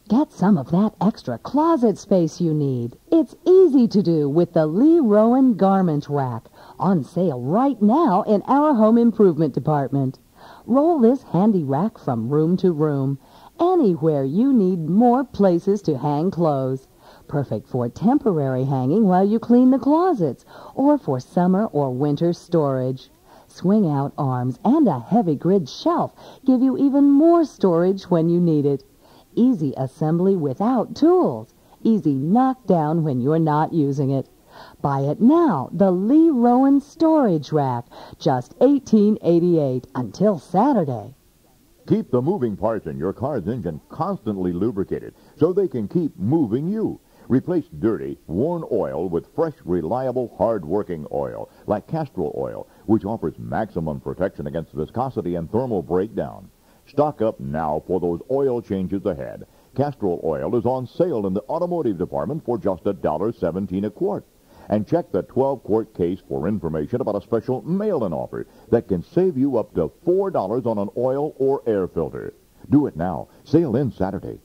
Get some of that extra closet space you need. It's easy to do with the Lee Rowan Garment Rack, on sale right now in our home improvement department. Roll this handy rack from room to room, anywhere you need more places to hang clothes. Perfect for temporary hanging while you clean the closets, or for summer or winter storage. Swing-out arms and a heavy grid shelf give you even more storage when you need it. Easy assembly without tools. Easy knockdown when you're not using it. Buy it now, the Lee Rowan Storage Rack, just $18.88 until Saturday. Keep the moving parts in your car's engine constantly lubricated so they can keep moving you. Replace dirty, worn oil with fresh, reliable, hard-working oil, like Castrol oil, which offers maximum protection against viscosity and thermal breakdown. Stock up now for those oil changes ahead. Castrol oil is on sale in the automotive department for just $1.17 a quart. And check the 12-quart case for information about a special mail-in offer that can save you up to $4 on an oil or air filter. Do it now. Sale ends Saturday.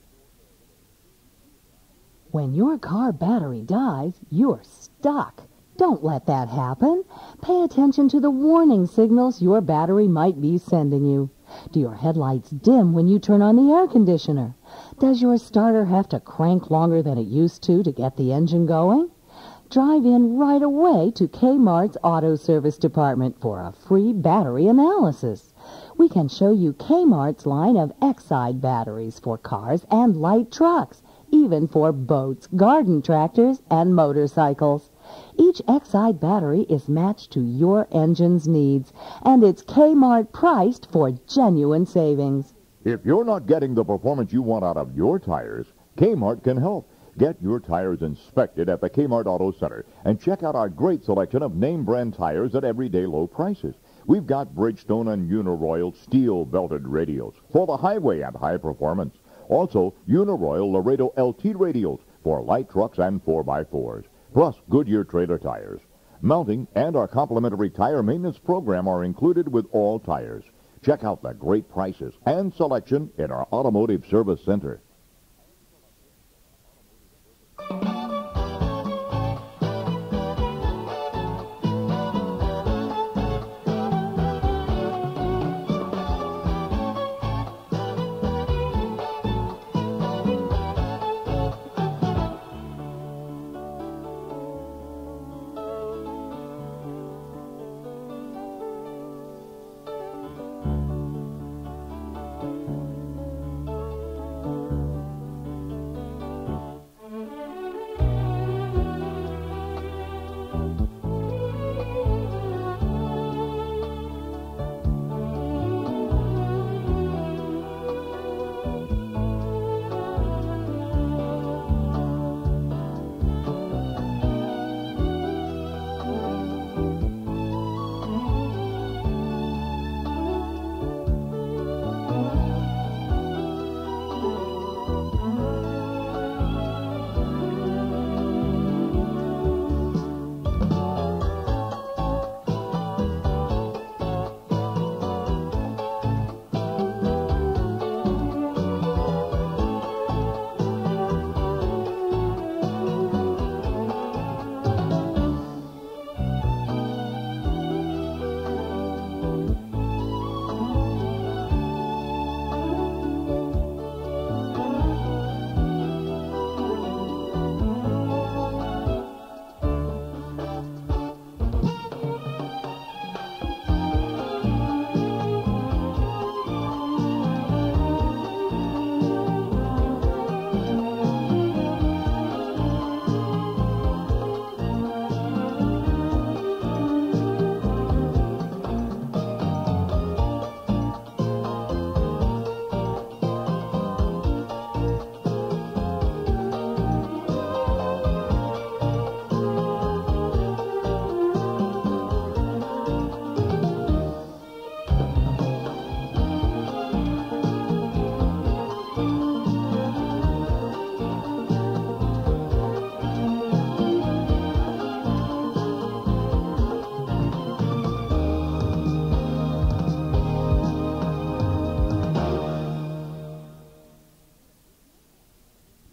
When your car battery dies, you're stuck. Don't let that happen. Pay attention to the warning signals your battery might be sending you. Do your headlights dim when you turn on the air conditioner? Does your starter have to crank longer than it used to get the engine going? Drive in right away to Kmart's Auto Service Department for a free battery analysis. We can show you Kmart's line of Exide batteries for cars and light trucks, even for boats, garden tractors, and motorcycles. Each Exide battery is matched to your engine's needs, and it's Kmart priced for genuine savings. If you're not getting the performance you want out of your tires, Kmart can help. Get your tires inspected at the Kmart Auto Center and check out our great selection of name brand tires at everyday low prices. We've got Bridgestone and Uniroyal steel belted radials for the highway and high performance. Also, Uniroyal Laredo LT radials for light trucks and 4x4s. Plus Goodyear trailer tires. Mounting and our complimentary tire maintenance program are included with all tires. Check out the great prices and selection in our Automotive Service Center.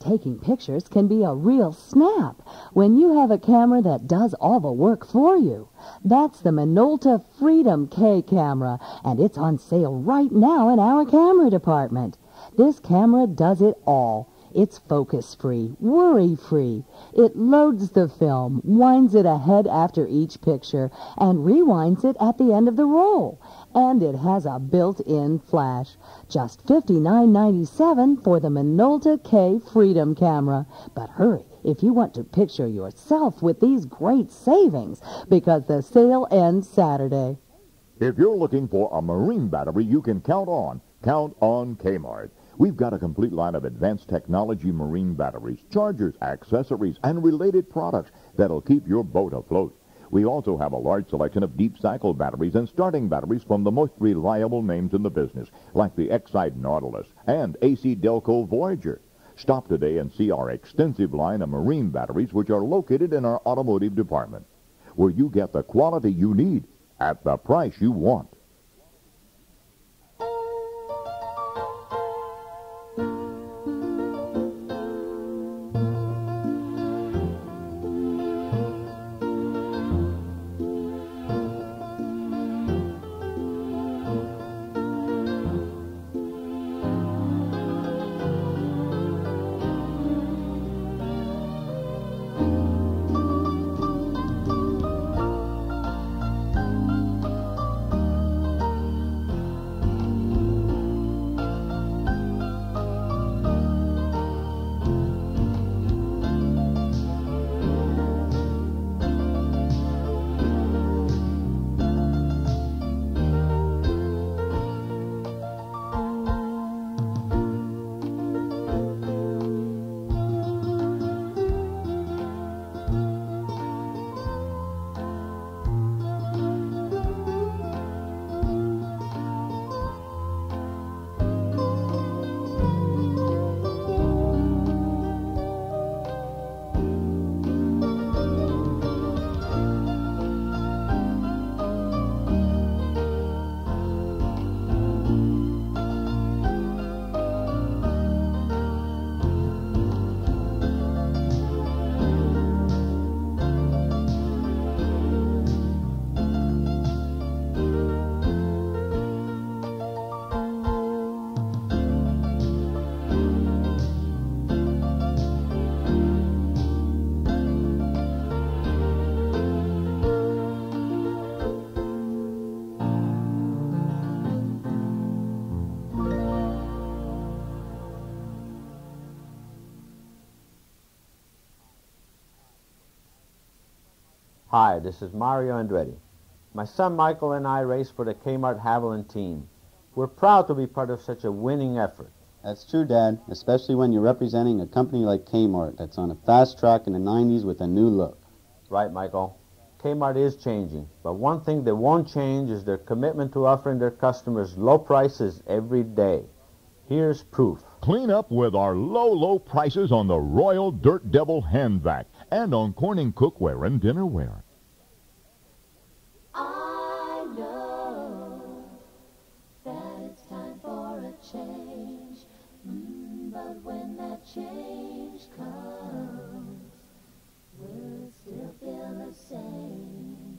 taking pictures can be a real snap when you have a camera that does all the work for you. That's the Minolta Freedom K camera, and it's on sale right now in our camera department. This camera does it all. It's focus-free, worry-free. It loads the film, winds it ahead after each picture, and rewinds it at the end of the roll. And it has a built-in flash. Just $59.97 for the Minolta K Freedom camera. But hurry if you want to picture yourself with these great savings, because the sale ends Saturday. If you're looking for a marine battery you can count on Kmart. We've got a complete line of advanced technology marine batteries, chargers, accessories, and related products that'll keep your boat afloat. We also have a large selection of deep cycle batteries and starting batteries from the most reliable names in the business, like the Exide Nautilus and AC Delco Voyager. Stop today and see our extensive line of marine batteries, which are located in our automotive department, where you get the quality you need at the price you want. Hi, this is Mario Andretti. My son Michael and I race for the Kmart Haviland team. We're proud to be part of such a winning effort. That's true, Dad, especially when you're representing a company like Kmart that's on a fast track in the 90s with a new look. Right, Michael. Kmart is changing, but one thing they won't change is their commitment to offering their customers low prices every day. Here's proof. Clean up with our low prices on the Royal Dirt Devil hand vac and on Corning cookware and dinnerware. I know that it's time for a change, but when that change comes, will it still feel the same?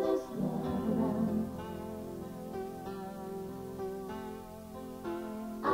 I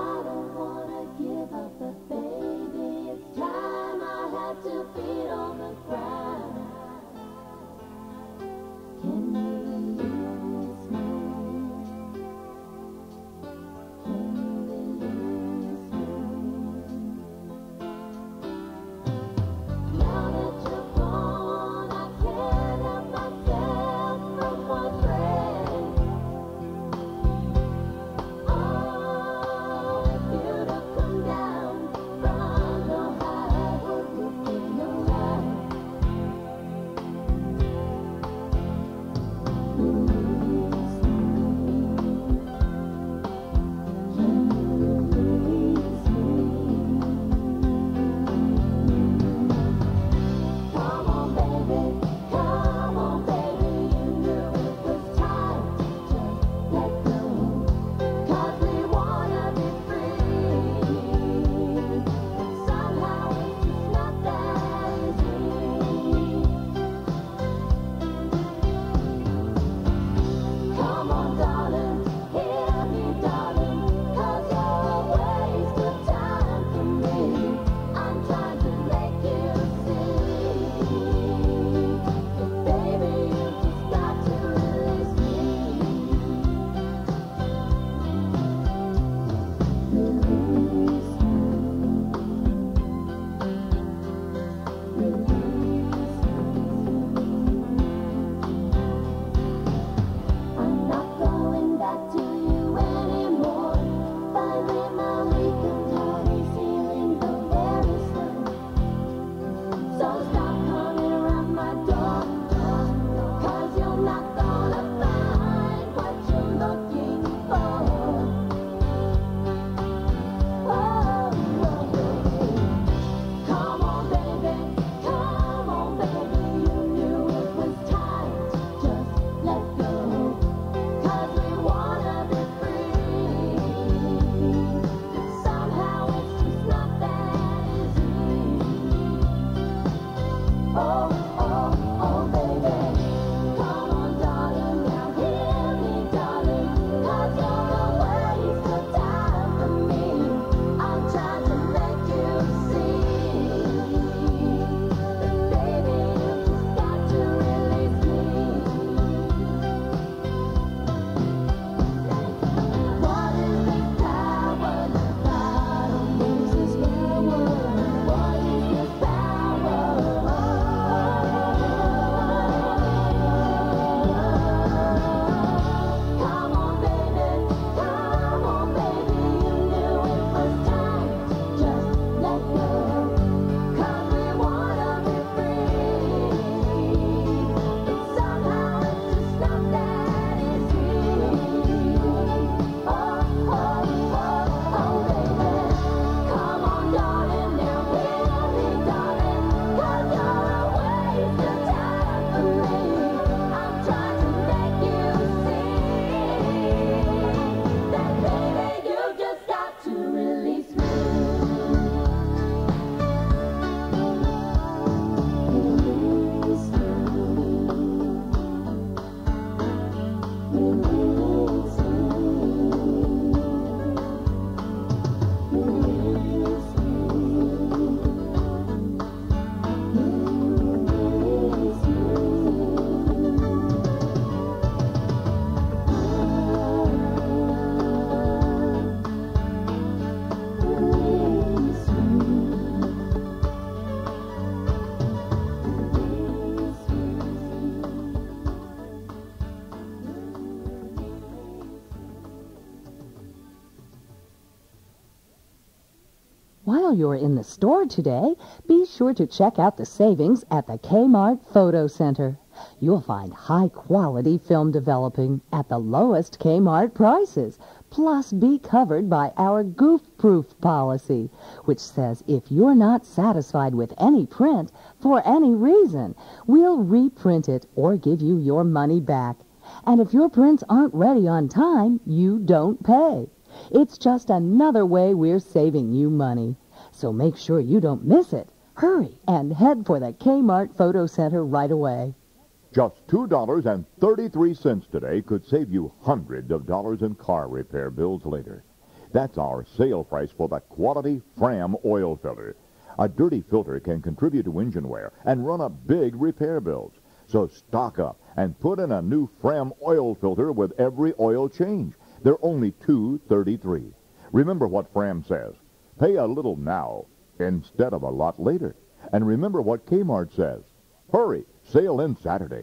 While you're in the store today, be sure to check out the savings at the Kmart Photo Center. You'll find high-quality film developing at the lowest Kmart prices, plus be covered by our goof-proof policy, which says if you're not satisfied with any print for any reason, we'll reprint it or give you your money back. And if your prints aren't ready on time, you don't pay. It's just another way we're saving you money. So make sure you don't miss it. Hurry and head for the Kmart Photo Center right away. Just $2.33 today could save you hundreds of dollars in car repair bills later. That's our sale price for the quality Fram oil filter. A dirty filter can contribute to engine wear and run up big repair bills. So stock up and put in a new Fram oil filter with every oil change. They're only $2.33. Remember what Fram says. Pay a little now instead of a lot later. And remember what Kmart says. Hurry, sale ends Saturday.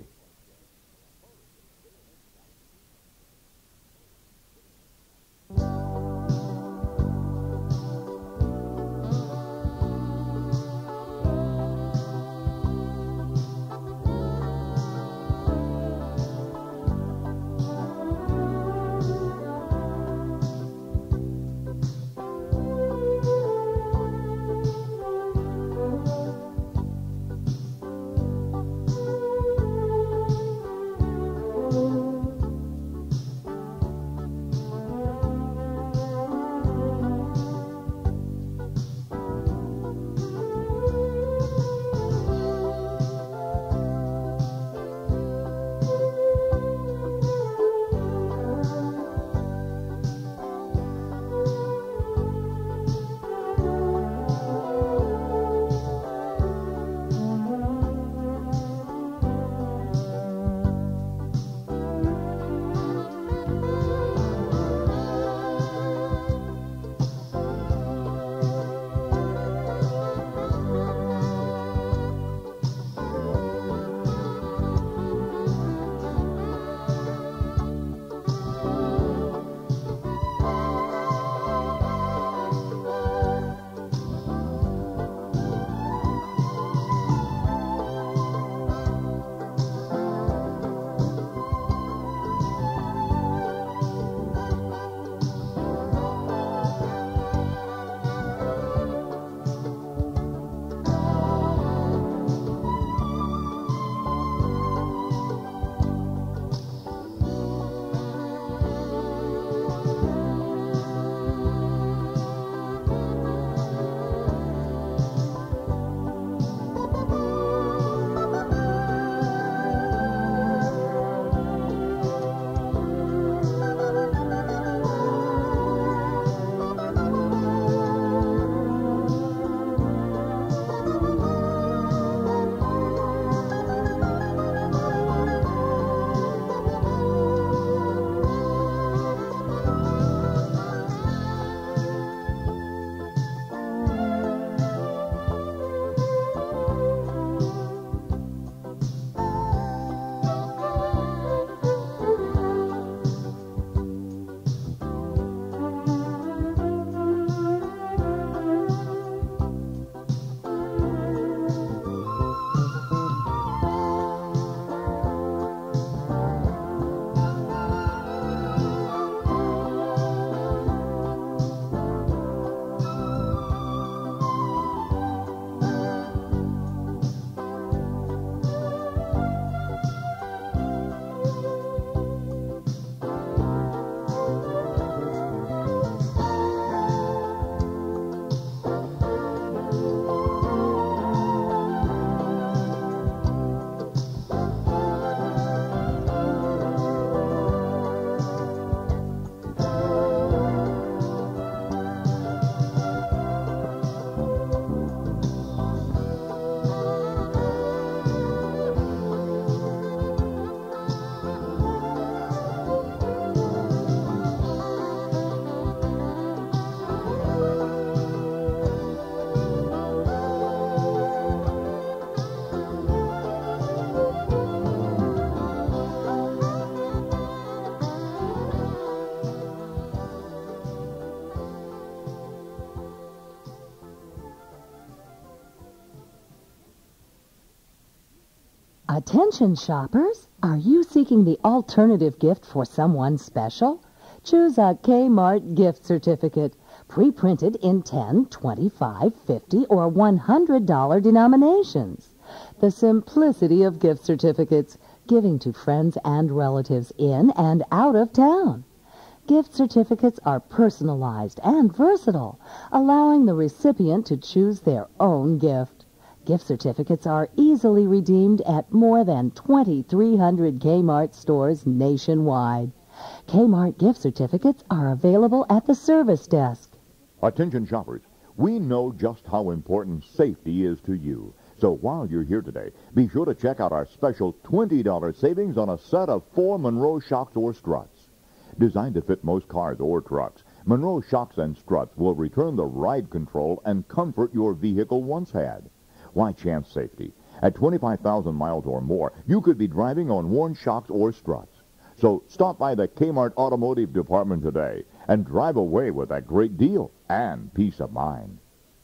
Attention shoppers, are you seeking the alternative gift for someone special? Choose a Kmart gift certificate, pre-printed in 10, 25, 50, or $100 denominations. The simplicity of gift certificates, giving to friends and relatives in and out of town. Gift certificates are personalized and versatile, allowing the recipient to choose their own gift. Gift certificates are easily redeemed at more than 2,300 Kmart stores nationwide. Kmart gift certificates are available at the service desk. Attention shoppers, we know just how important safety is to you. So while you're here today, be sure to check out our special $20 savings on a set of 4 Monroe shocks or struts. Designed to fit most cars or trucks, Monroe shocks and struts will return the ride control and comfort your vehicle once had. Why chance safety? At 25,000 miles or more, you could be driving on worn shocks or struts. So stop by the Kmart Automotive Department today and drive away with that great deal and peace of mind.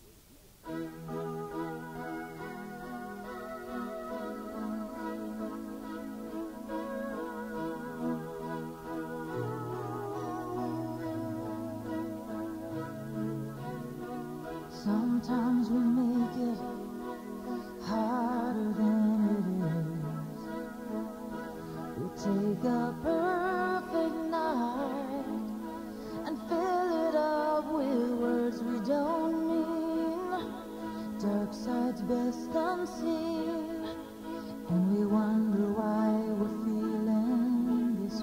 Sometimes we make it harder than it is. We take a perfect night and fill it up with words we don't mean. Dark sides best unseen, and we wonder why we're feeling this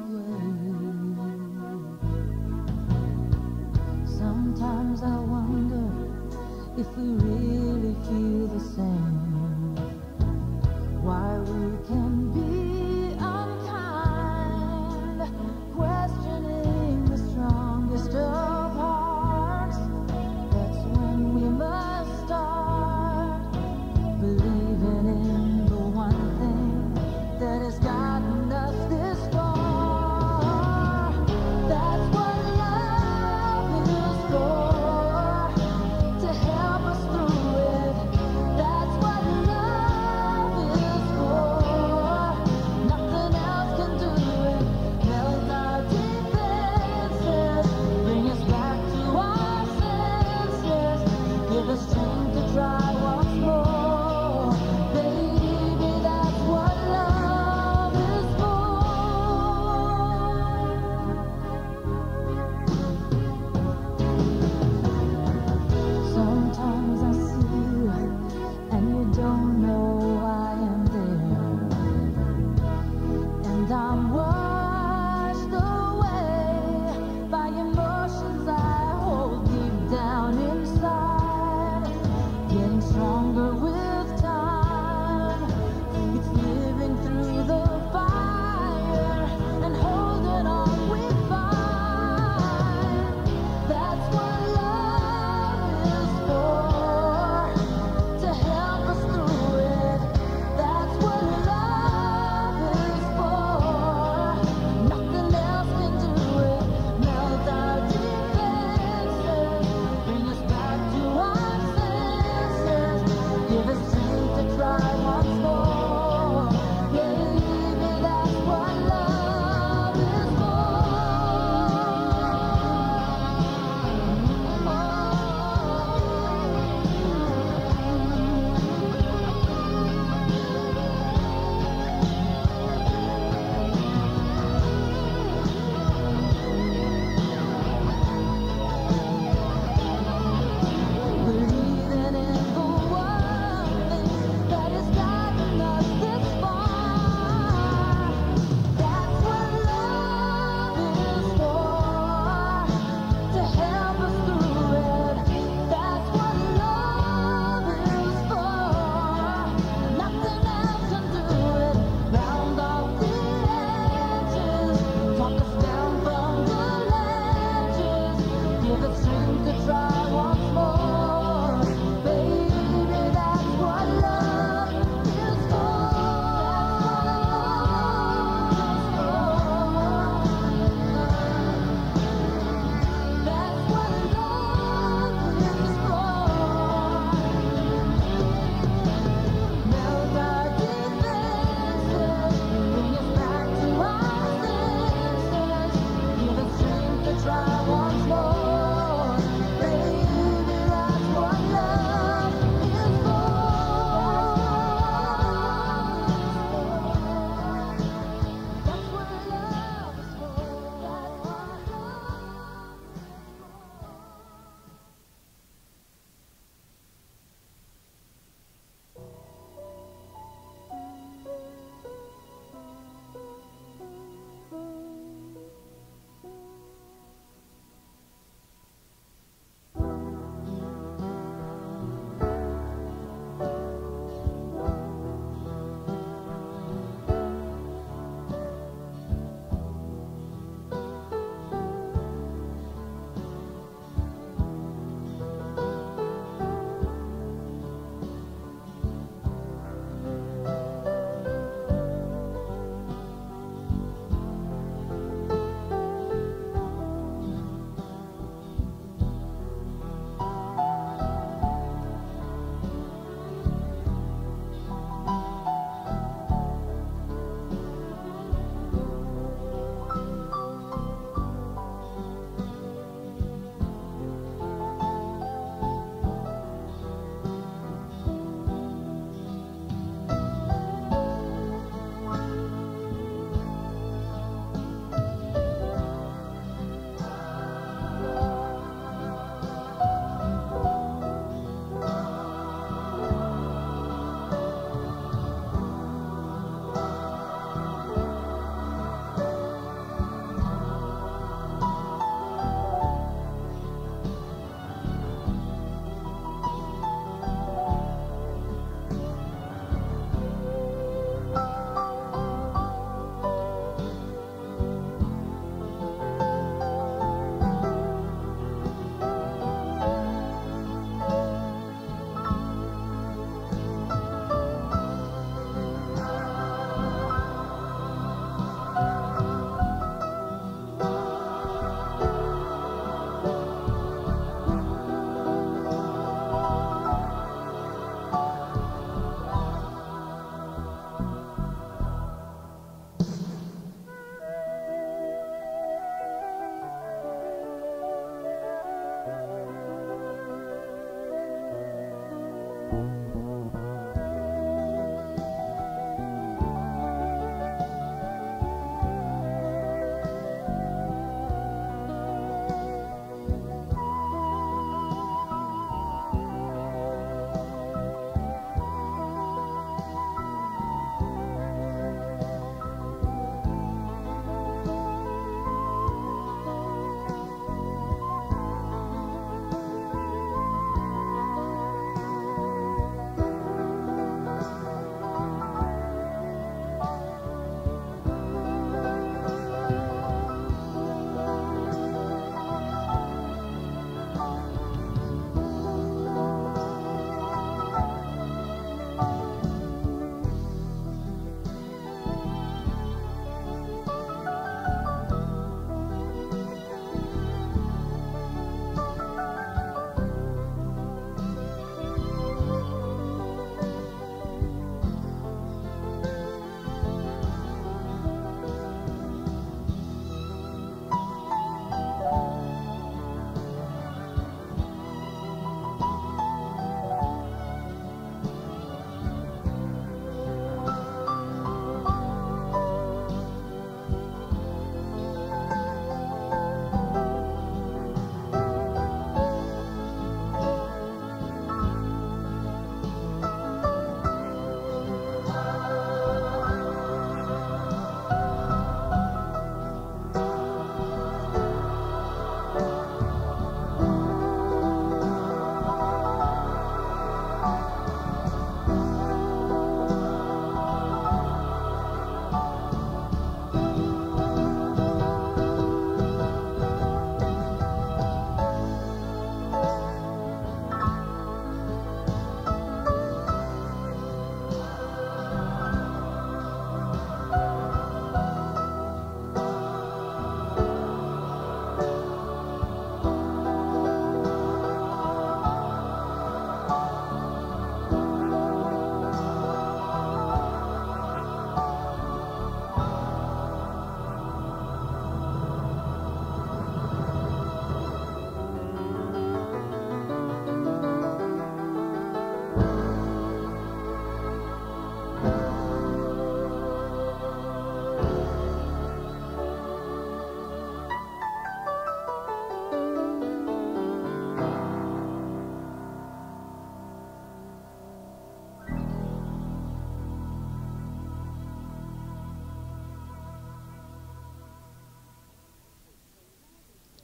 way. Sometimes I wonder if we really feel the same, why we can be unkind, questioning the strongest of hearts. That's when we must start believing in the one thing that has gotten us this far. That's what love is for. To help us through it, that's what love is for.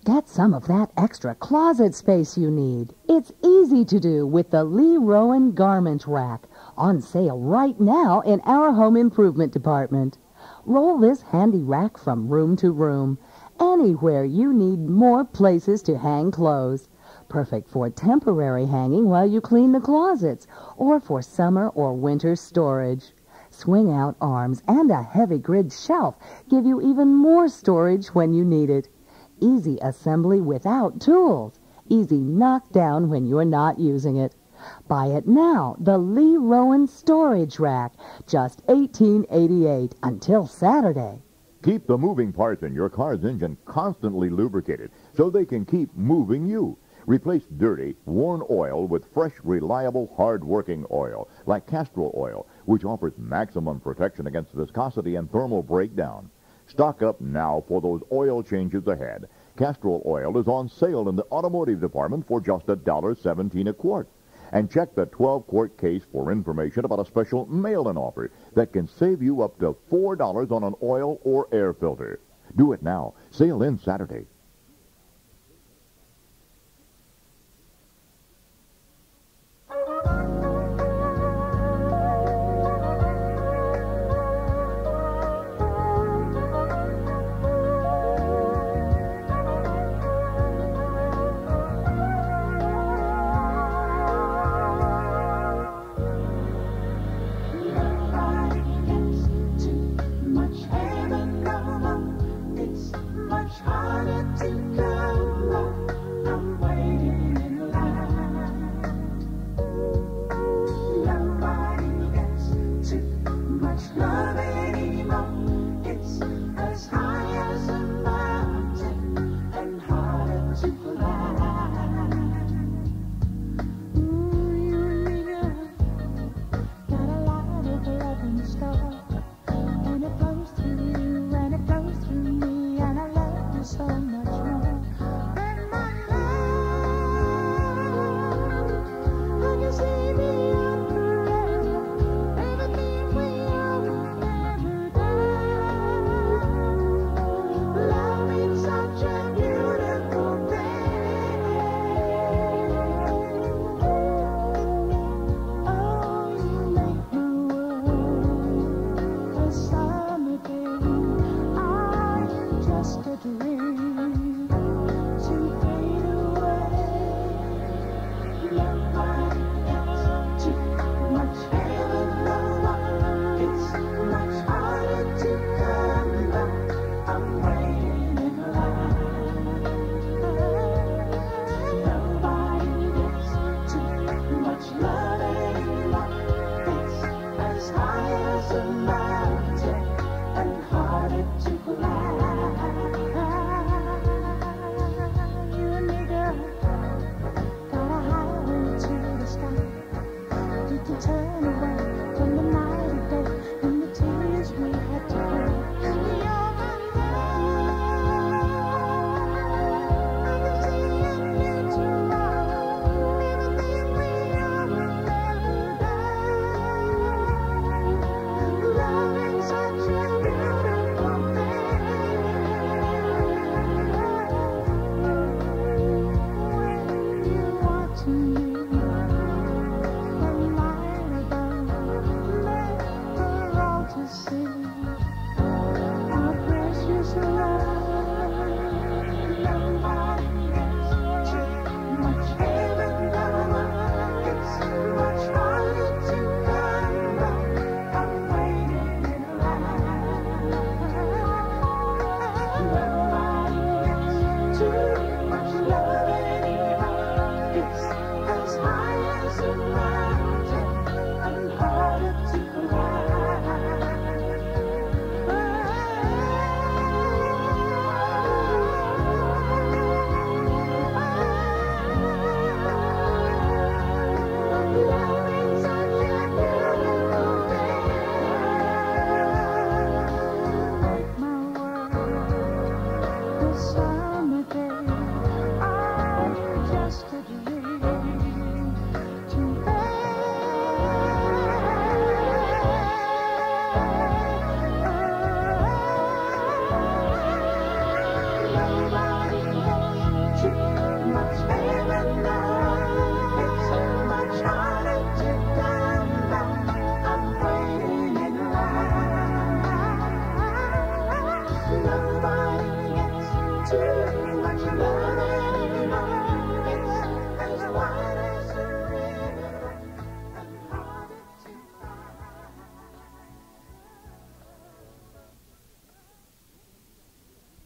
Get some of that extra closet space you need. It's easy to do with the Lee Rowan Garment Rack, on sale right now in our home improvement department. Roll this handy rack from room to room, anywhere you need more places to hang clothes. Perfect for temporary hanging while you clean the closets, or for summer or winter storage. Swing out arms and a heavy grid shelf give you even more storage when you need it. Easy assembly without tools. Easy knockdown when you're not using it. Buy it now, the Lee Rowan Storage Rack, just $18.88 until Saturday. Keep the moving parts in your car's engine constantly lubricated so they can keep moving you. Replace dirty, worn oil with fresh, reliable, hard-working oil, like castor oil, which offers maximum protection against viscosity and thermal breakdown. Stock up now for those oil changes ahead. Castor oil is on sale in the automotive department for just $1.17 a quart. And check the 12-quart case for information about a special mail-in offer that can save you up to $4 on an oil or air filter. Do it now. Sale ends Saturday.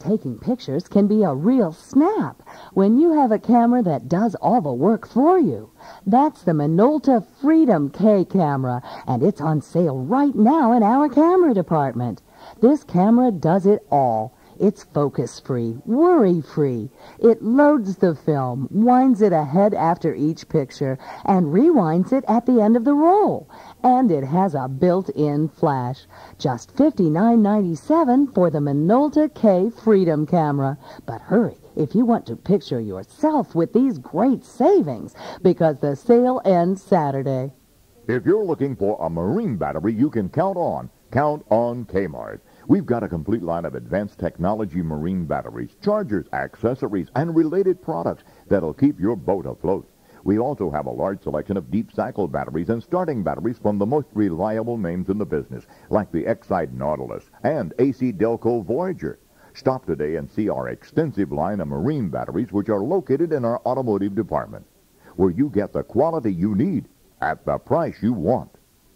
taking pictures can be a real snap when you have a camera that does all the work for you. That's the Minolta Freedom K camera, and it's on sale right now in our camera department. This camera does it all. It's focus-free, worry-free. It loads the film, winds it ahead after each picture, and rewinds it at the end of the roll. And it has a built-in flash. Just $59.97 for the Minolta K Freedom camera. But hurry if you want to picture yourself with these great savings, because the sale ends Saturday. If you're looking for a marine battery you can count on Kmart. We've got a complete line of advanced technology marine batteries, chargers, accessories, and related products that'll keep your boat afloat. We also have a large selection of deep cycle batteries and starting batteries from the most reliable names in the business, like the Exide Nautilus and AC Delco Voyager. Stop today and see our extensive line of marine batteries, which are located in our automotive department, where you get the quality you need at the price you want.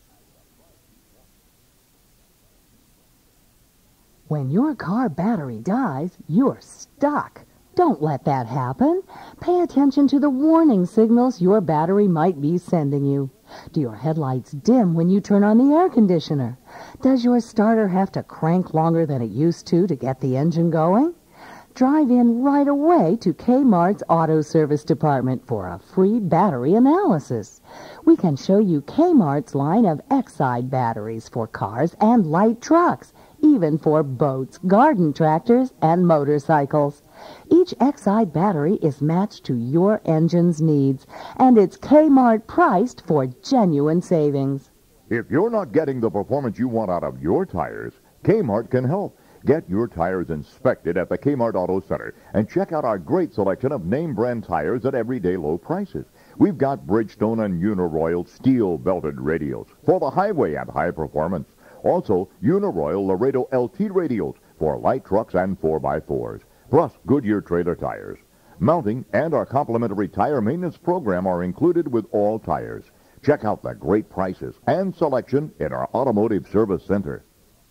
When your car battery dies, you're stuck. Don't let that happen. Pay attention to the warning signals your battery might be sending you. Do your headlights dim when you turn on the air conditioner? Does your starter have to crank longer than it used to get the engine going? Drive in right away to Kmart's Auto Service Department for a free battery analysis. We can show you Kmart's line of Exide batteries for cars and light trucks, even for boats, garden tractors, and motorcycles. Each Exide battery is matched to your engine's needs, and it's Kmart priced for genuine savings. If you're not getting the performance you want out of your tires, Kmart can help. Get your tires inspected at the Kmart Auto Center and check out our great selection of name brand tires at everyday low prices. We've got Bridgestone and Uniroyal steel-belted radials for the highway and high performance. Also, Uniroyal Laredo LT radials for light trucks and 4x4s, plus Goodyear trailer tires. Mounting and our complimentary tire maintenance program are included with all tires. Check out the great prices and selection in our Automotive Service Center.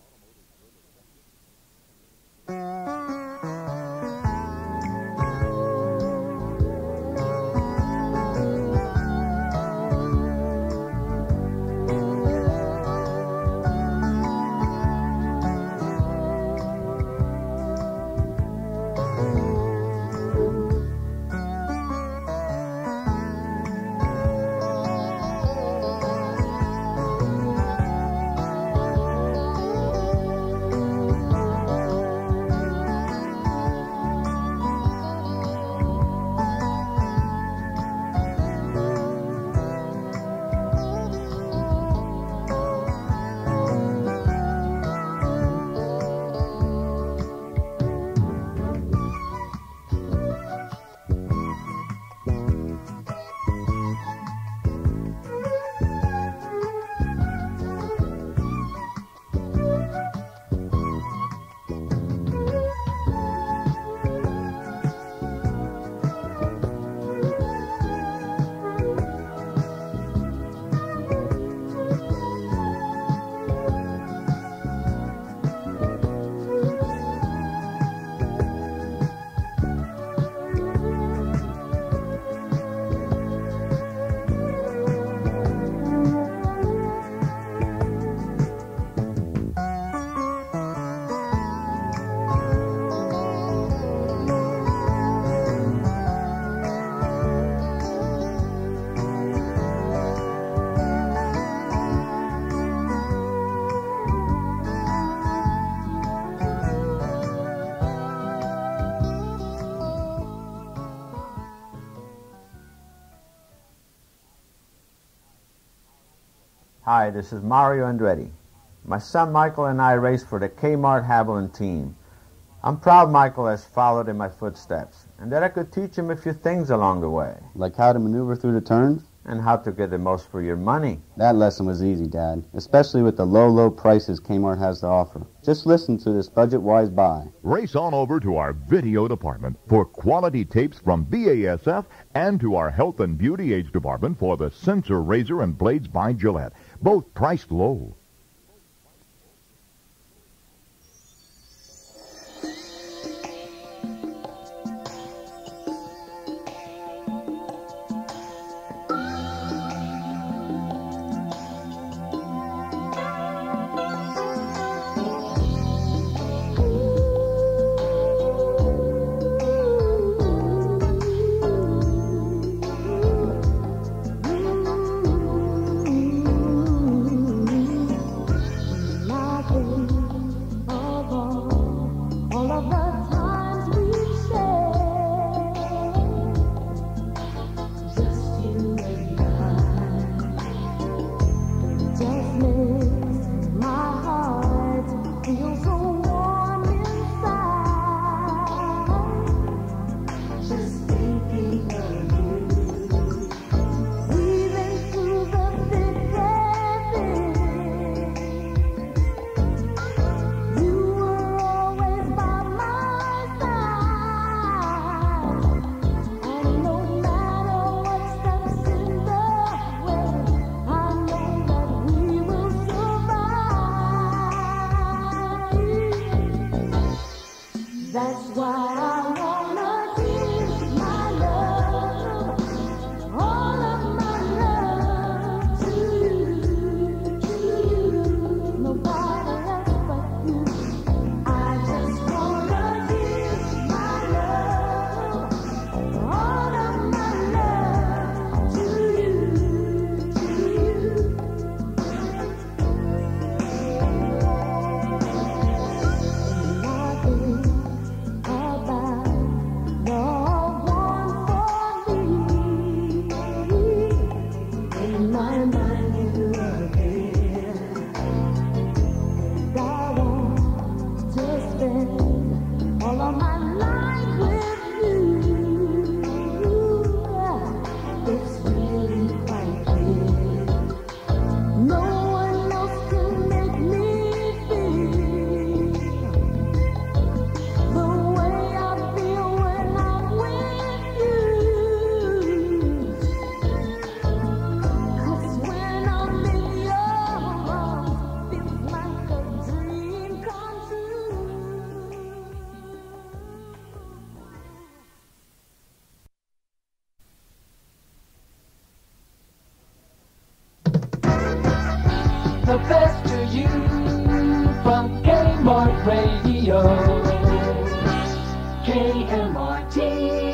Hi, this is Mario Andretti. My son Michael and I race for the Kmart Haviland team. I'm proud Michael has followed in my footsteps, and that I could teach him a few things along the way. Like how to maneuver through the turns? And how to get the most for your money. That lesson was easy, Dad, especially with the low prices Kmart has to offer. Just listen to this budget-wise buy. Race on over to our video department for quality tapes from BASF and to our health and beauty aids department for the sensor razor and blades by Gillette, both priced low. the best to you from Kmart Radio. KMRT.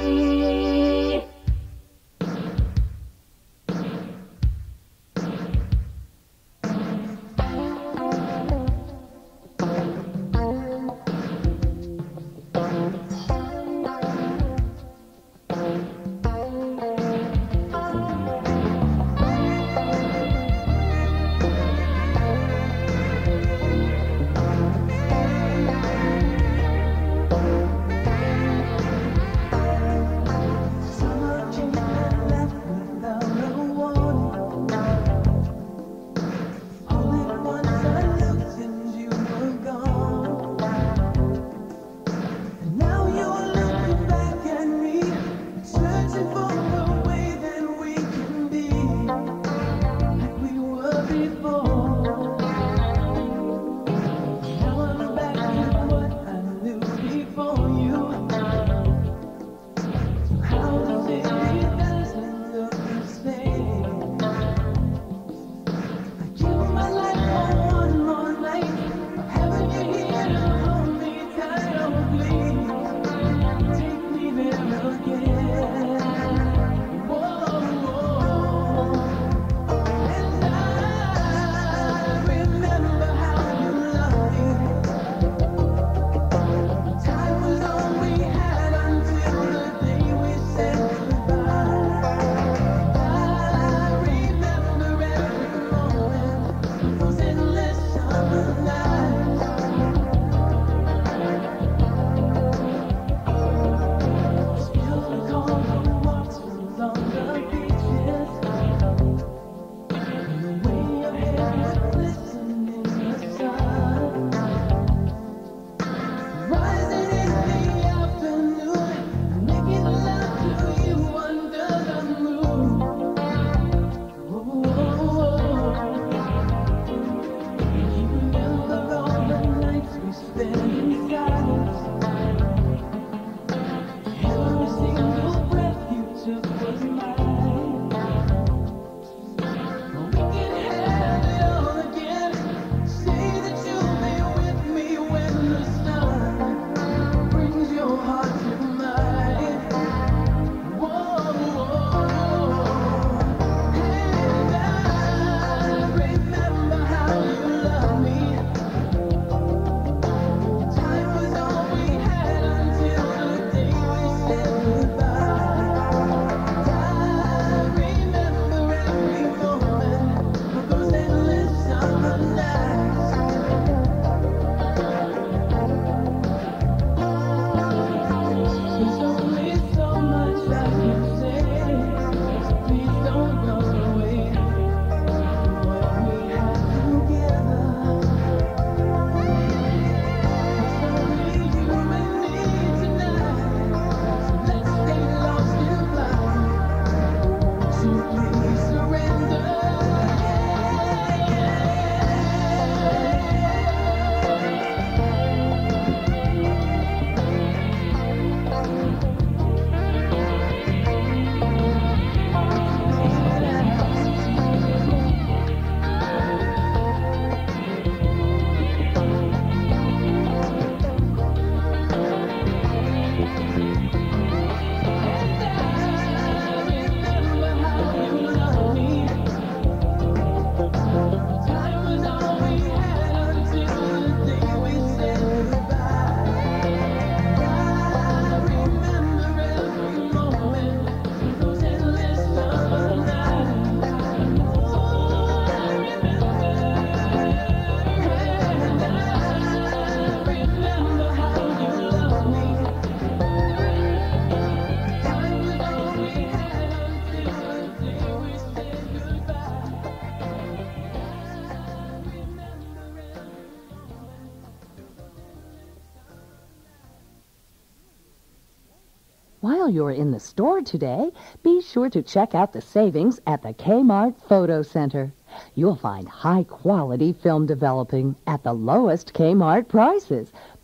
While you're in the store today, be sure to check out the savings at the Kmart Photo Center. You'll find high-quality film developing at the lowest Kmart prices.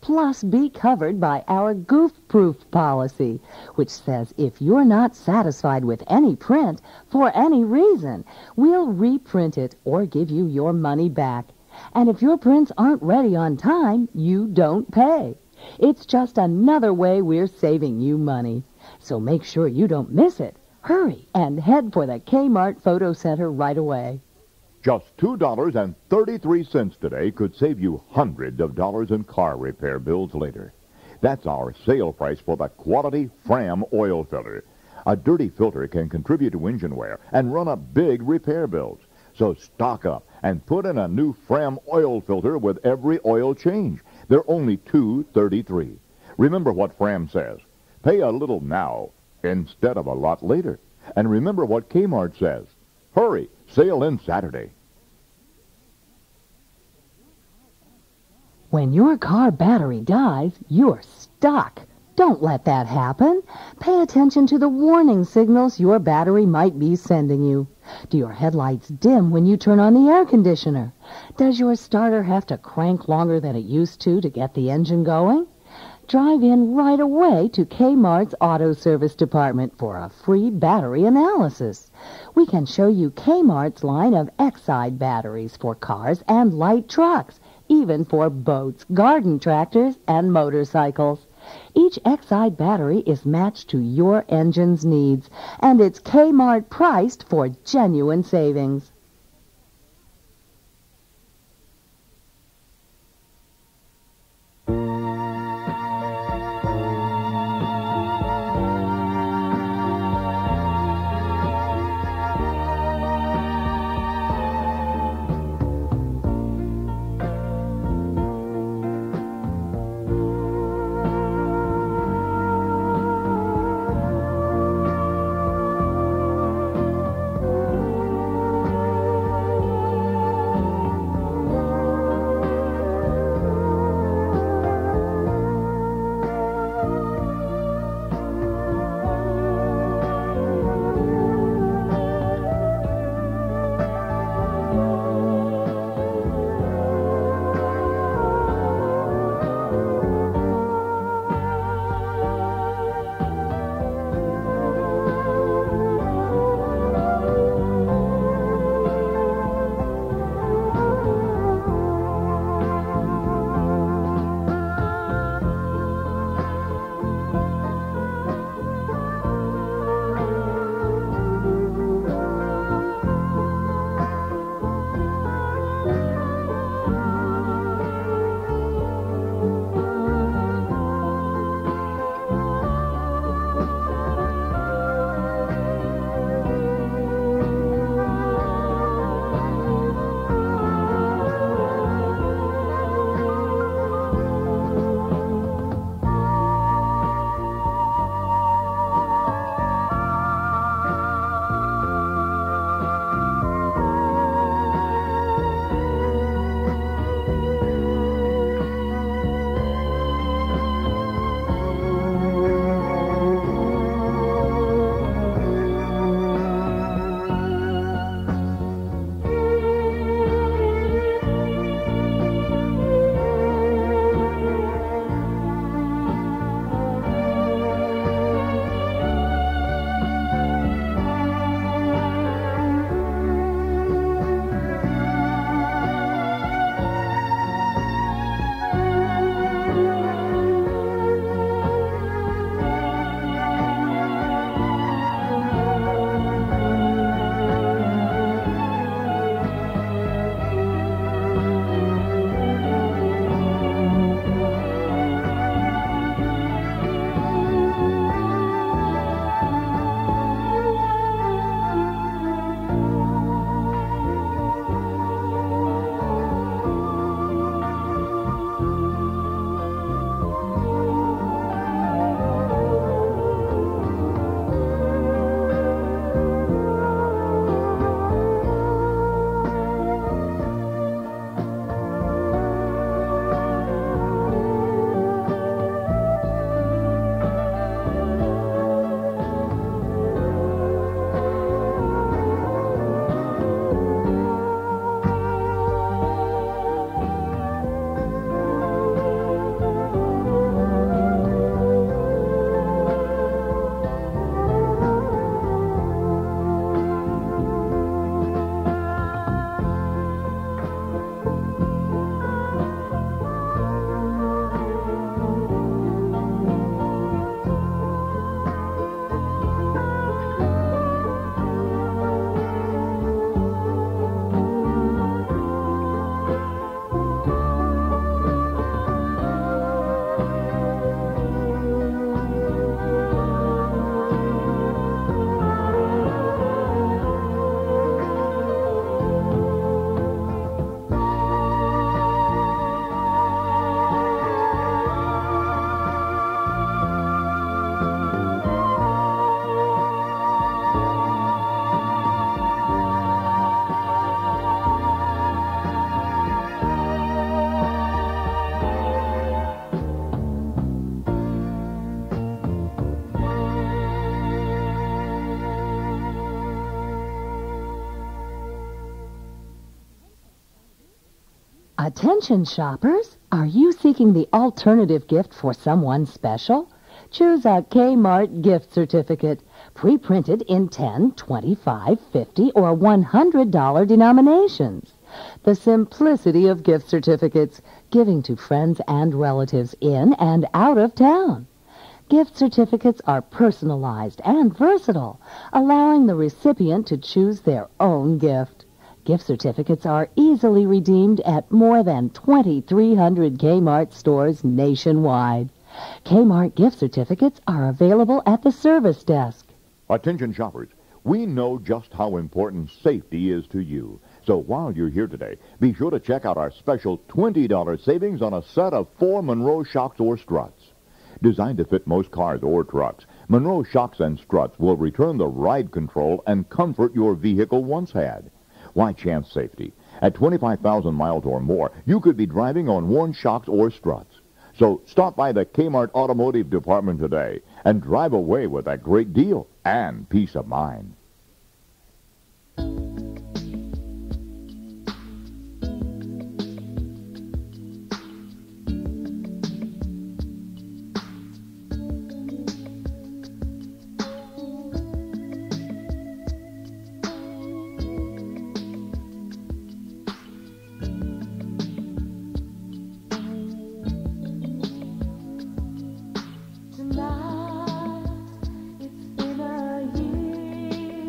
plus be covered by our goof-proof policy, which says if you're not satisfied with any print for any reason, we'll reprint it or give you your money back. And if your prints aren't ready on time, you don't pay. It's just another way we're saving you money. So make sure you don't miss it. Hurry and head for the Kmart Photo Center right away. Just $2.33 today could save you hundreds of dollars in car repair bills later. That's our sale price for the quality Fram oil filter. A dirty filter can contribute to engine wear and run up big repair bills. So stock up and put in a new Fram oil filter with every oil change. They're only $2.33. Remember what Fram says. Pay a little now instead of a lot later. And remember what Kmart says. Hurry, sale ends Saturday. When your car battery dies, you're stuck. Don't let that happen. Pay attention to the warning signals your battery might be sending you. Do your headlights dim when you turn on the air conditioner? Does your starter have to crank longer than it used to get the engine going? Drive in right away to Kmart's Auto Service Department for a free battery analysis. We can show you Kmart's line of Exide batteries for cars and light trucks, even for boats, garden tractors, and motorcycles. Each Exide battery is matched to your engine's needs, and it's Kmart priced for genuine savings. Attention shoppers, are you seeking the alternative gift for someone special? Choose a Kmart gift certificate, pre-printed in 10, 25, 50, or $100 denominations. The simplicity of gift certificates, giving to friends and relatives in and out of town. Gift certificates are personalized and versatile, allowing the recipient to choose their own gift. Gift certificates are easily redeemed at more than 2,300 Kmart stores nationwide. Kmart gift certificates are available at the service desk. Attention shoppers, we know just how important safety is to you. So while you're here today, be sure to check out our special $20 savings on a set of 4 Monroe shocks or struts. Designed to fit most cars or trucks, Monroe shocks and struts will return the ride control and comfort your vehicle once had. Why chance safety? At 25,000 miles or more, you could be driving on worn shocks or struts. So stop by the Kmart Automotive Department today and drive away with that great deal and peace of mind. Tonight, it's been a year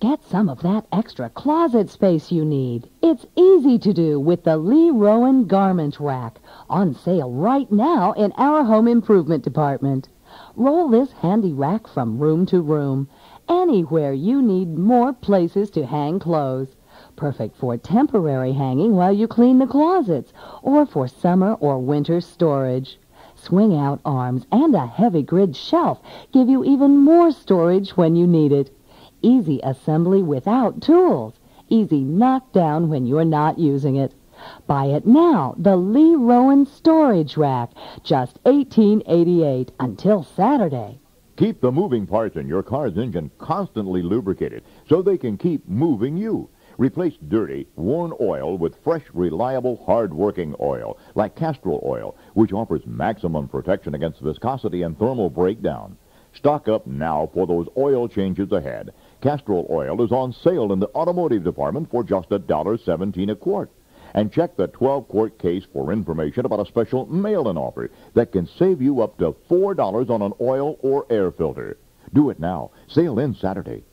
Get some of that extra closet space you need. It's easy to do with the Lee Rowan Garment Rack, on sale right now in our home improvement department. Roll this handy rack from room to room, anywhere you need more places to hang clothes. Perfect for temporary hanging while you clean the closets, or for summer or winter storage. Swing out arms and a heavy grid shelf give you even more storage when you need it. Easy assembly without tools. Easy knockdown when you're not using it. Buy it now, the Lee Rowan Storage Rack, just $18.88 until Saturday. Keep the moving parts in your car's engine constantly lubricated so they can keep moving you. Replace dirty, worn oil with fresh, reliable, hard-working oil, like castor oil, which offers maximum protection against viscosity and thermal breakdown. Stock up now for those oil changes ahead. Castor oil is on sale in the automotive department for just $1.17 a quart. And check the 12-quart case for information about a special mail-in offer that can save you up to $4 on an oil or air filter. Do it now. Sale ends Saturday.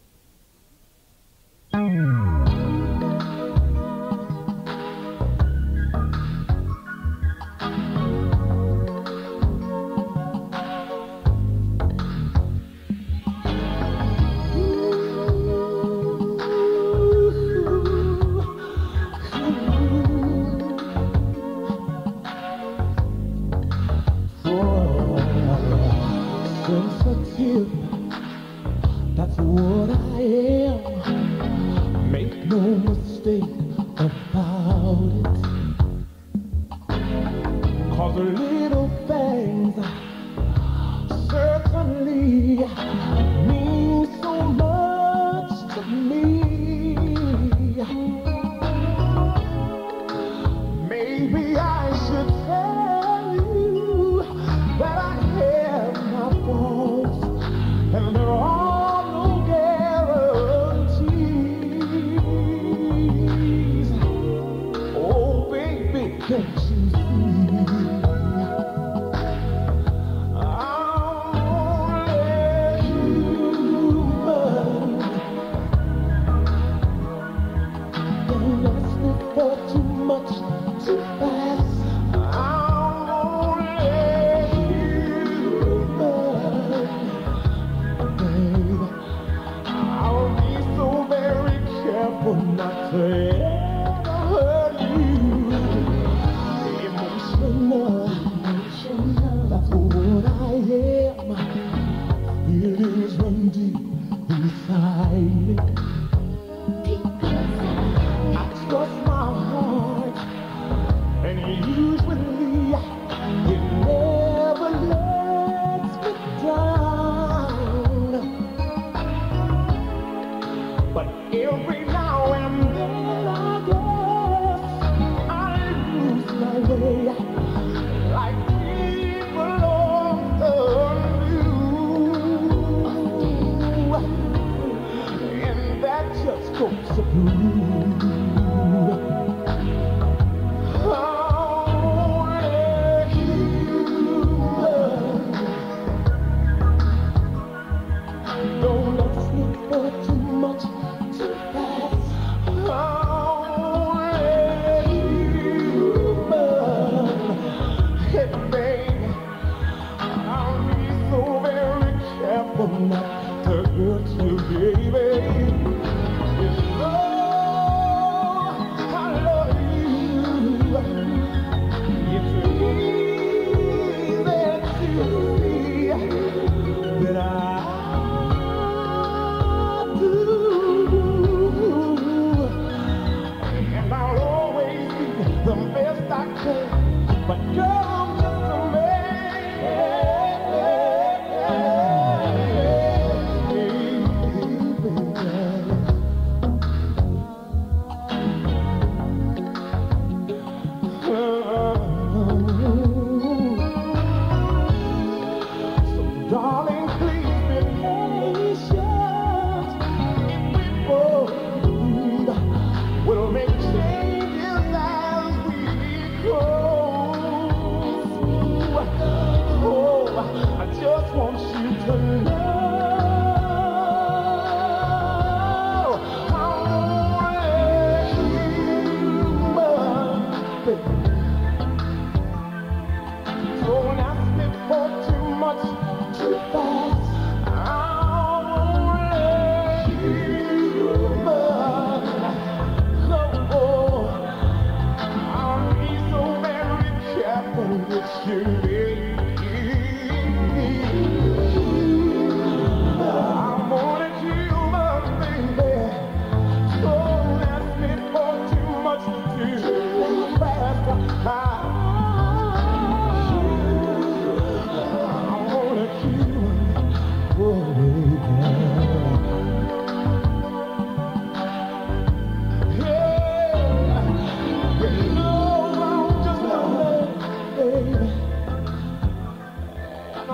Sensitive, that's what I am. Make no mistake about it. 'Cause the little things certainly mean so much to me. Maybe I should tell you that I have my faults, and there are no guarantees. Oh, baby, can't you see? Not to ever hurt you. Emotional, that's what I am. Feelings run deep inside me. I trust my heart, and usually it never lets me down. But every now and then I guess I lose my way, like people on the news, and that just goes to prove only human. Don't let's look for too much too fast. Not to hurt you, baby. You know I love you. It's easy to see that I do, and I'll always be the best I can. But girl, I'm just a man. Darling, please be patient. If we both will make changes as we grow. Oh, I just want you to know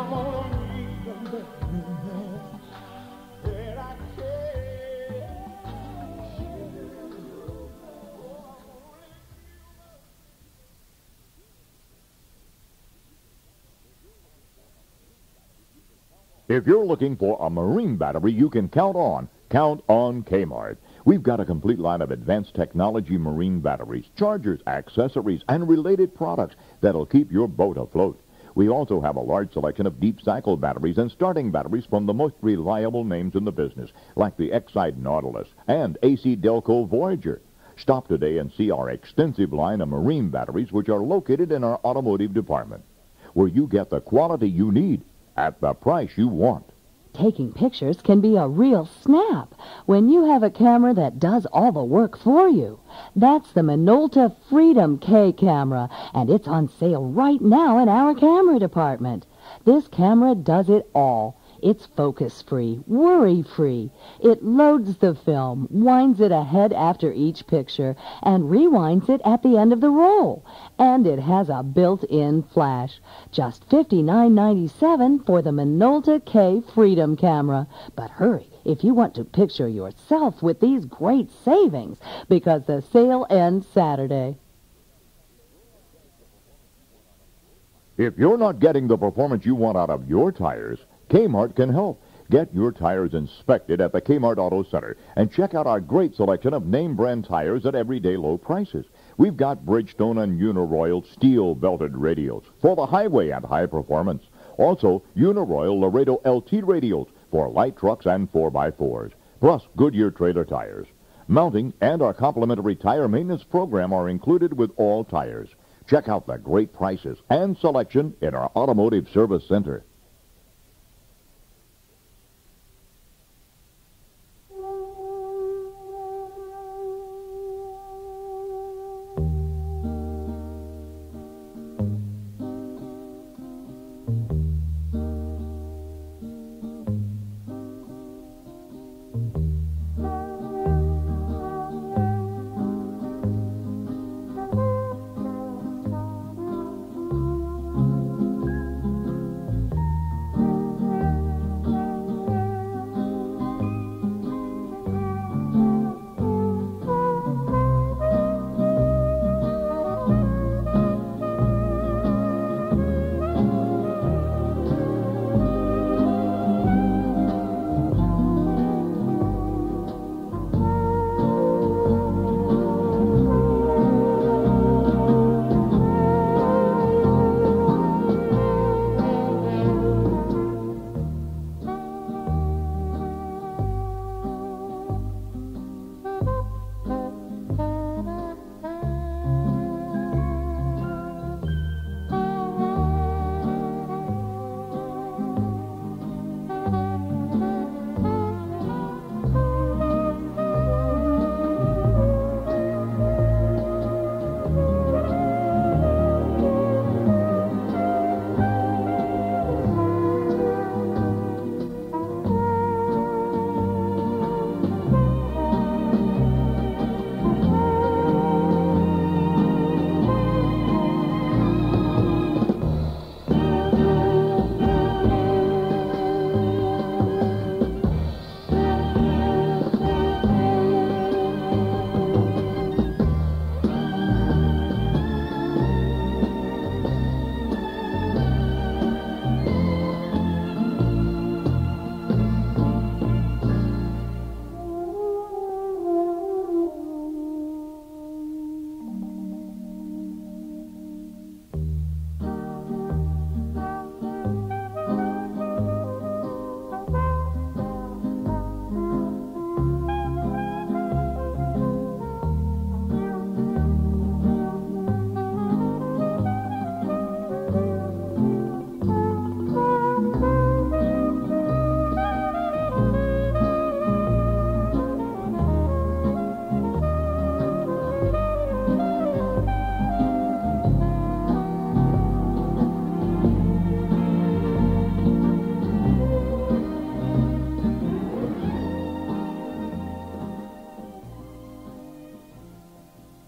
I'm gonna need them that I care. If you're looking for a marine battery you can count on Kmart. We've got a complete line of advanced technology marine batteries, chargers, accessories, and related products that'll keep your boat afloat. We also have a large selection of deep cycle batteries and starting batteries from the most reliable names in the business, like the Exide Nautilus and AC Delco Voyager. Stop today and see our extensive line of marine batteries, which are located in our automotive department, where you get the quality you need at the price you want. Taking pictures can be a real snap when you have a camera that does all the work for you. That's the Minolta Freedom K camera, and it's on sale right now in our camera department. This camera does it all. It's focus-free, worry-free. It loads the film, winds it ahead after each picture, and rewinds it at the end of the roll. And it has a built-in flash. Just $59.97 for the Minolta K Freedom camera. But hurry if you want to picture yourself with these great savings, because the sale ends Saturday. If you're not getting the performance you want out of your tires, Kmart can help. Get your tires inspected at the Kmart Auto Center and check out our great selection of name brand tires at everyday low prices. We've got Bridgestone and Uniroyal steel belted radials for the highway and high performance. Also, Uniroyal Laredo LT radials for light trucks and 4x4s, plus Goodyear trailer tires. Mounting and our complimentary tire maintenance program are included with all tires. Check out the great prices and selection in our automotive service center.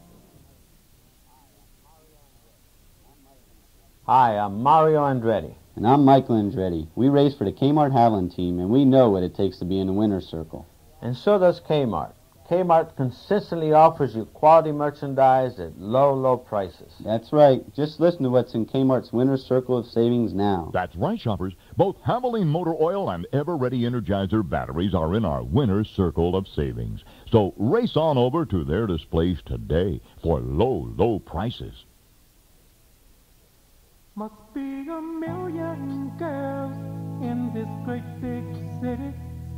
Hi, I'm Mario Andretti. And I'm Michael Andretti. We race for the Kmart Haviland team, and we know what it takes to be in the winner's circle. And so does Kmart. Kmart consistently offers you quality merchandise at low, low prices. That's right. Just listen to what's in Kmart's winner's circle of savings now. That's right, shoppers. Both Haviland Motor Oil and Ever-Ready Energizer batteries are in our winner's circle of savings. So race on over to their displays today for low, low prices. Must be a million girls in this great big city.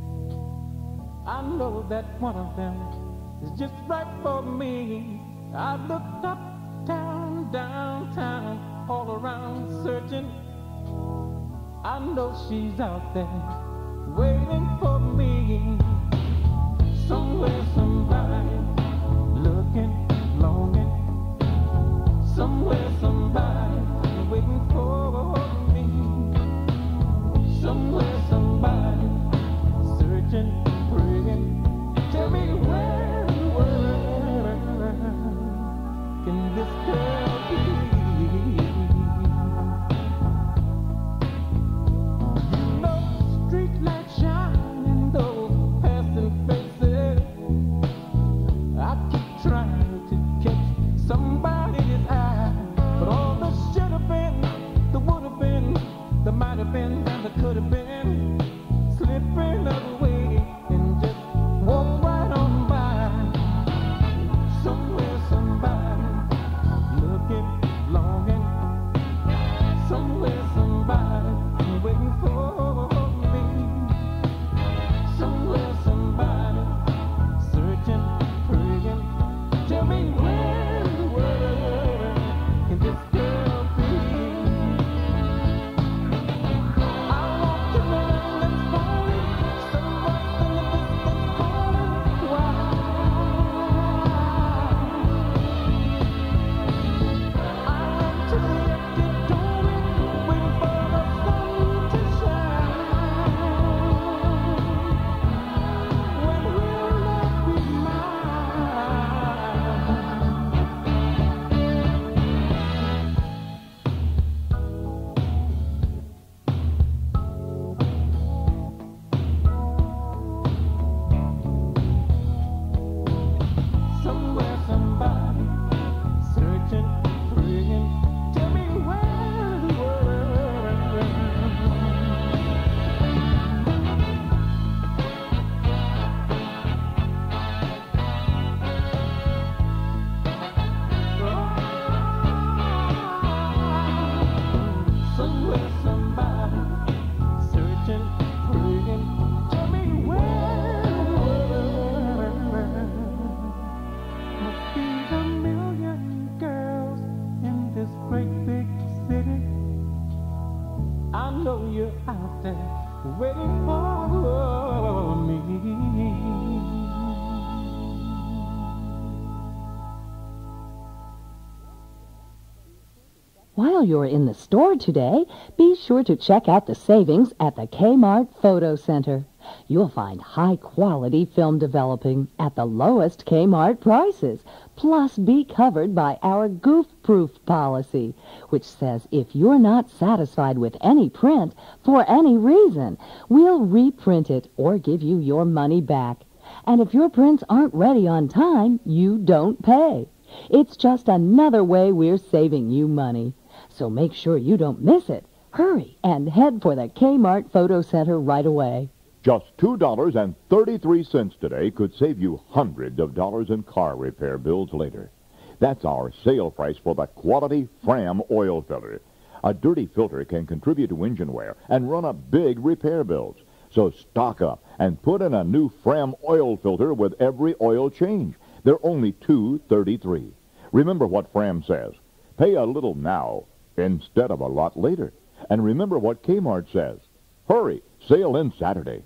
I know that one of them is just right for me. I looked uptown, downtown, all around searching. I know she's out there waiting for me. Somewhere, somebody looking, longing. Somewhere, somebody waiting for me. Somewhere, somebody searching. Tell me where can this girl be? You know, street lights shine in those passing faces. I keep trying to catch somebody's eye, but all the should have been, the would have been, the might have been, and the could have been, slipping away. Walk right on by. Somewhere, somebody looking, longing. Somewhere, somebody waiting for me. Somewhere, somebody searching, praying. Tell me where can this girl be? I walk in the lane that's falling. Someone's in the distance calling. Why? I run to the empty doorway, waiting for the sun to shine. When will love be mine? Somewhere, somebody searching, praying. Tell me somewhere, somebody searching, praying. Tell me must be a million girls in this great big city. I know you're out there waiting for me. While you're in the store today, be sure to check out the savings at the Kmart Photo Center. You'll find high-quality film developing at the lowest Kmart prices, plus be covered by our goof-proof policy, which says if you're not satisfied with any print for any reason, we'll reprint it or give you your money back. And if your prints aren't ready on time, you don't pay. It's just another way we're saving you money. So make sure you don't miss it. Hurry and head for the Kmart Photo Center right away. Just $2.33 today could save you hundreds of dollars in car repair bills later. That's our sale price for the quality Fram oil filter. A dirty filter can contribute to engine wear and run up big repair bills. So stock up and put in a new Fram oil filter with every oil change. They're only $2.33. Remember what Fram says. Pay a little now instead of a lot later. And remember what Kmart says. Hurry, sale ends Saturday.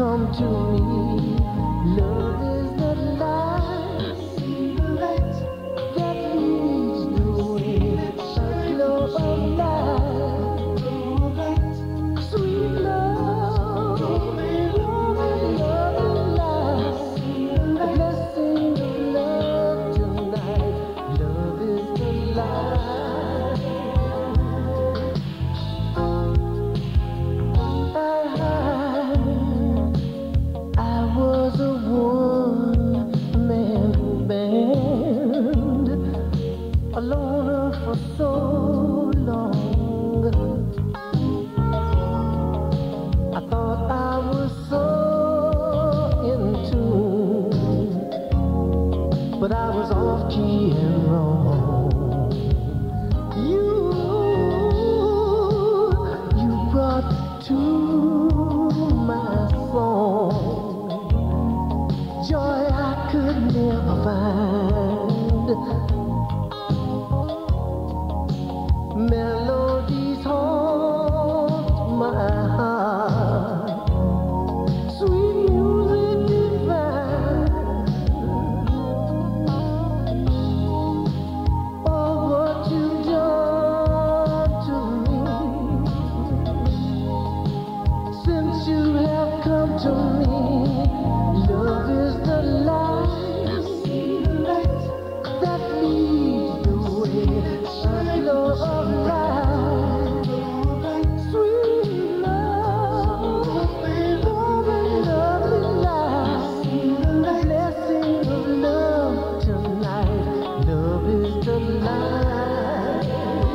come to me. Love is the light that leads the way. A glow of light, sweet love, love and light. A blessing of love tonight. Love is the light. I was a one-man band, a loner for so long. I thought I was so in tune, but I was off key and wrong. You brought to my song joy I could never find. Melodies haunt my heart, sweet music divine. Oh, what you've done to me since you have come to me. Love is the light that leads the way. A glow of light, sweet love, love and lovely light. A blessing of love tonight. Love is the light,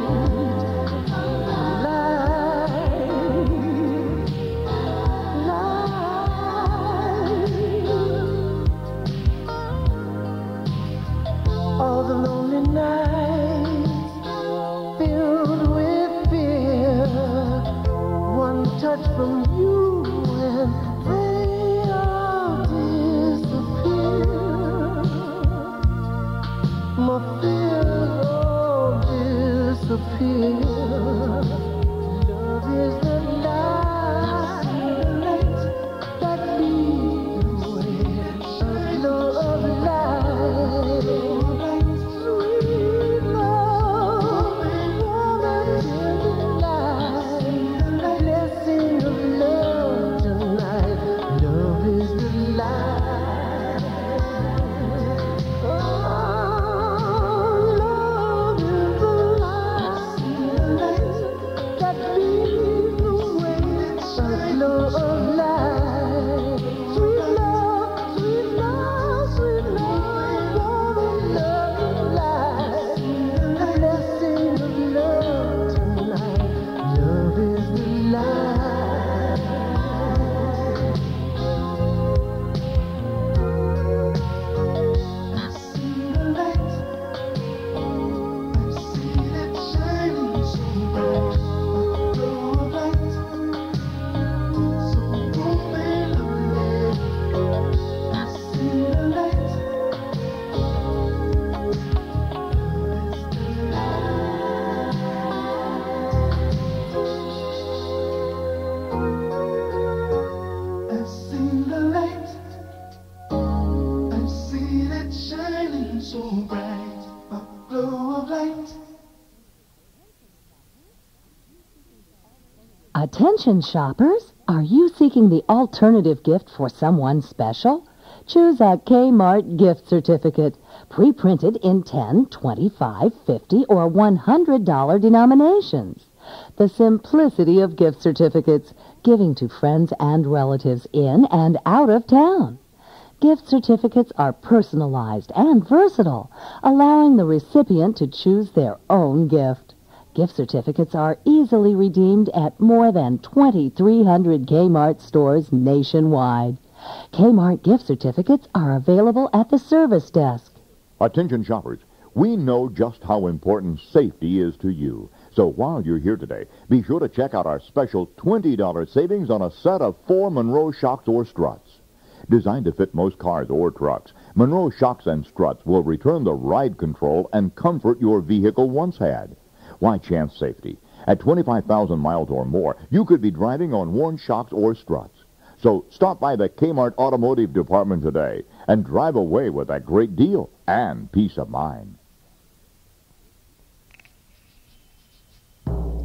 all the lonely nights filled with fear. One touch from you and they all disappear. My fears all disappear. Love is the light that leads the way. A glow of light, sweet love, warm and tender light. A blessing of love tonight. Love is the light. Oh, love is the light that leads the way. A glow of light, sweet love, sweet love, sweet love, warm and loving light. A blessing of love tonight. Love is the light. I see the light. I see that shining so bright. A glow of light, so warm and lovely. I see the light. I see the light. I see that shining so bright. A glow of light. Attention shoppers, are you seeking the alternative gift for someone special? Choose a Kmart gift certificate, pre-printed in $10, $25, $50, or $100 denominations. The simplicity of gift certificates, giving to friends and relatives in and out of town. Gift certificates are personalized and versatile, allowing the recipient to choose their own gift. Gift certificates are easily redeemed at more than 2,300 Kmart stores nationwide. Kmart gift certificates are available at the service desk. Attention shoppers, we know just how important safety is to you. So while you're here today, be sure to check out our special $20 savings on a set of 4 Monroe shocks or struts. Designed to fit most cars or trucks, Monroe shocks and struts will return the ride control and comfort your vehicle once had. Why chance safety? At 25,000 miles or more, you could be driving on worn shocks or struts. So stop by the Kmart Automotive Department today and drive away with that great deal and peace of mind.